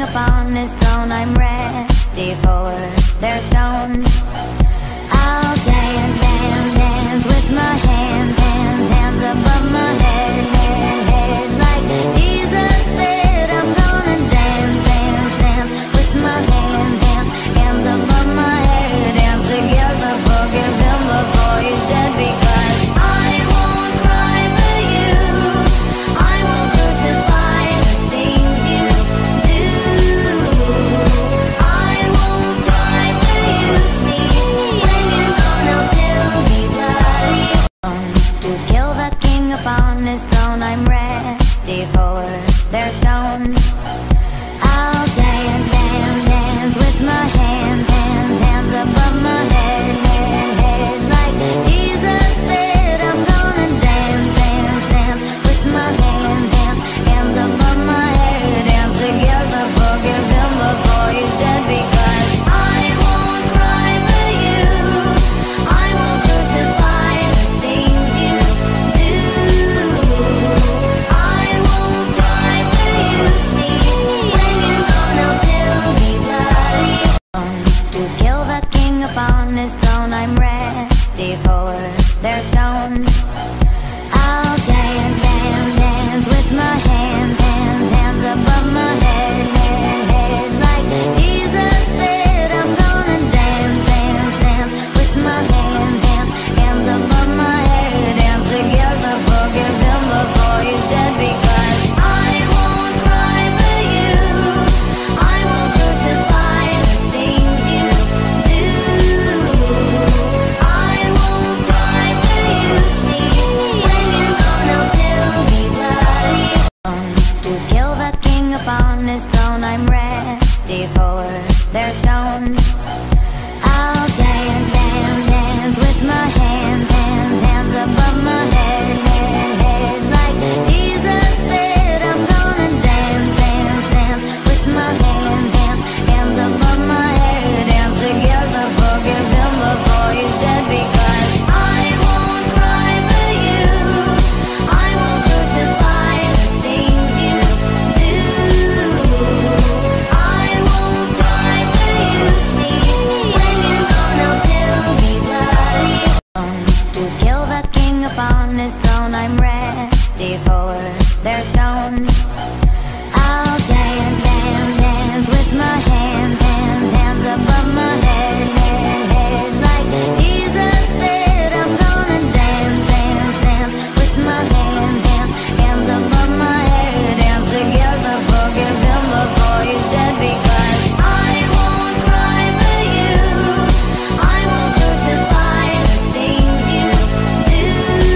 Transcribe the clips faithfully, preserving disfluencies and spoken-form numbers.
upon his throne, I'm ready for their stones. I'll dance, dance, dance with my hands, hands, hands above my head, head, head. Like Jesus said, I'm gonna dance, dance, dance with my hands, hands, hands above my head. Dance together, forgive him before he's dead, because I won't cry for you, I won't crucify the things you do. I won't cry for you, see, when you're gone I'll still be bloody. To kill the king upon his throne, I'm ready for their stones. I'll dance, dance, dance with my hands, hands, hands above my head, head, head. Like Jesus said, I'm gonna dance, dance, dance with my hands, hands, hands above my head. Dance together, forgive him before he's dead, because I won't cry for you, I won't crucify the things you do. I won't cry for you, see, when you're gone I'll still be bloody. To kill the king upon his throne, I'm ready for their stones. I'll dance, dance, dance with my hands, hands, hands above my head, head, head. Like Jesus said, I'm gonna dance, dance, dance with my hands, hands, hands above my head. Dance together, forgive him before he's dead, because I won't cry for you, I won't crucify the things you do. I won't cry for you, see, when you're gone I'll still be bloody. To kill the king upon his throne, I'm ready for their stones. I'll dance, dance, dance with my hands, hands, hands above my head, head, head. Like Jesus said, I'm gonna dance, dance, dance with my hands, hands, hands above my head. Dance together, forgive him before he's dead, because I won't cry for you, I won't crucify the things you do. I won't cry for you, see, when you're gone I'll still be bloody. To kill the king upon his throne, I'm ready for their stones. I'll dance, dance, dance with my hands, hands, hands above my head, head, head. Like Jesus said, I'm gonna dance, dance, dance with my hands, hands, hands above my head. Dance together, forgive him before he's dead, because I won't cry for you, I won't crucify the things you do.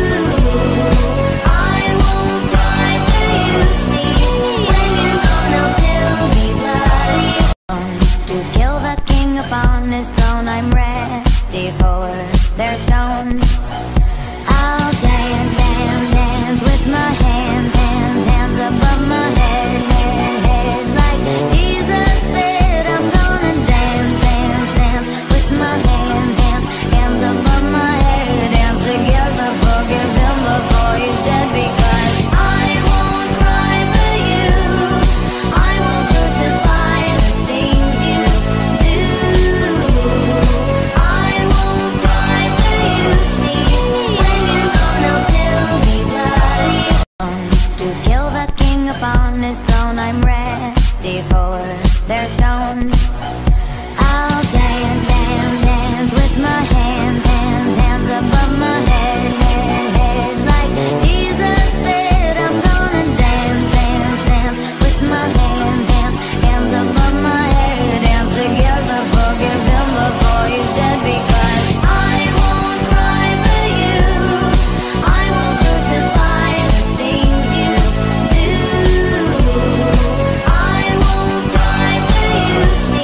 I won't cry for you, see, when you're gone I'll still be bloody. To kill the king upon his throne, I'm ready for their stones. I'll dance, dance, dance with my hands, hands, hands above my head, head, head. Like Jesus said, I'm gonna dance, dance, dance with my hands, hands, hands above my head. Dance together, forgive him before he's dead, because I won't cry for you, I won't crucify the things you do. I won't cry for you, see, when you're gone I'll still be bloody. To kill the king upon his throne, I'm ready for their stones. I'll dance, dance, dance with my hands, hands, hands above my head, head, head. Like Jesus said, I'm gonna dance, dance, dance with my hands, hands, hands above my head. Dance together, forgive him before he's dead, because I won't cry for you, I won't crucify the things you do. I won't cry for you, see,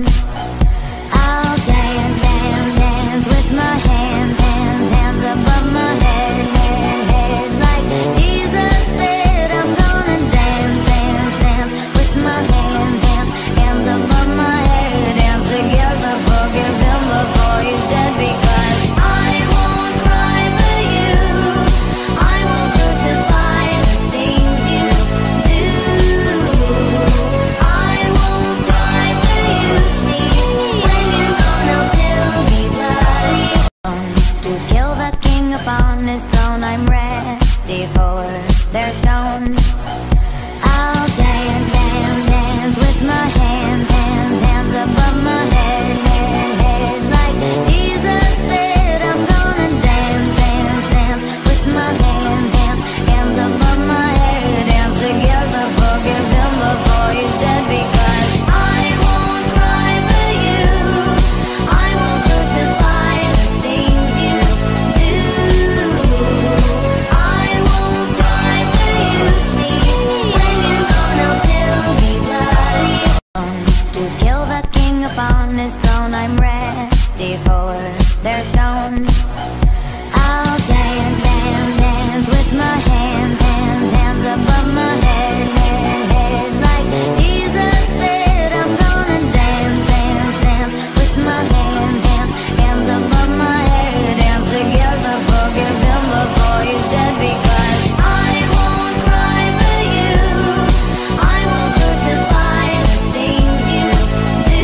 stones. I'll dance, dance, dance with my hands, hands, hands above my head, head, head. Like Jesus said, I'm gonna dance, dance, dance with my hands, hands, hands above my head. Dance together, forgive him before he's dead, because I won't cry for you. I won't crucify the things you do. I won't cry for you, see. When you're gone, I'll still be bloody. To kill the king upon his throne, I'm ready for their stones. I'll dance, dance, dance with my hands, hands, hands above my head, head, head. Like Jesus said, I'm gonna dance, dance, dance with my hands, hands, hands above my head. Dance together, forgive him before he's dead, because I won't cry for you. I won't crucify the things you do. I won't cry for you, see. When you're gone, I'll still be bloody. To kill the king upon his throne, I'm ready for their stones. I'll dance, dance, dance with my hands, hands, hands above my head, head, head. Like Jesus said, I'm gonna dance, dance, dance with my hands, hands, hands above my head. Dance together, forgive him before he's dead, because I won't cry for you. I won't crucify the things you do.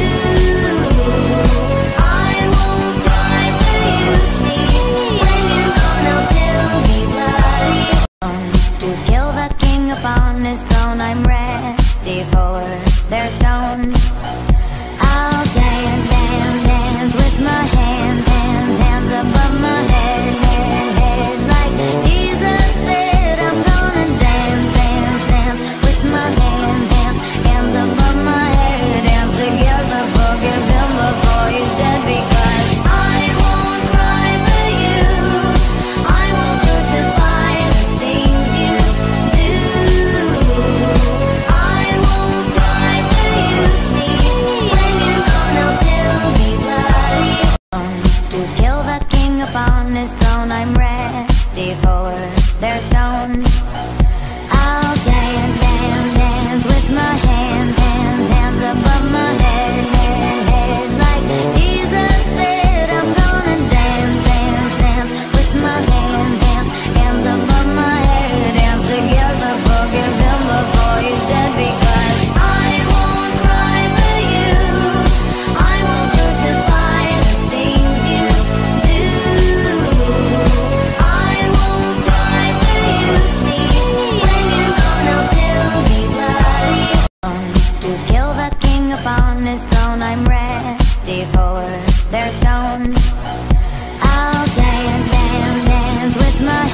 I won't cry for you, see. When you're gone, I'll still be bloody. To kill the king upon his throne, I'm ready for their stones. I'll dance, dance, dance with my hands, hands, hands above my head, head, head. Like Jesus said, I'm gonna dance, dance, dance with my hands, hands, hands above my head. Dance together, forgive him before he's dead, because I won't cry for you. I won't crucify the things you do. I won't cry for you, see. When you're gone, I'll still be bloody. To kill the king upon his throne, I'm ready for their stones. I'll dance, dance, dance with my hands, hands, hands above my head, head, head. Like Jesus said, I'm gonna dance, dance, dance with my hands, hands, hands above my head. Dance together, forgive him before he's dead, because I won't cry for you. I won't crucify the things you do. I won't cry for you, see. When you're gone, I'll still be bloody. To kill the king upon his throne, I'm ready for their stones. I'll dance, dance, dance with my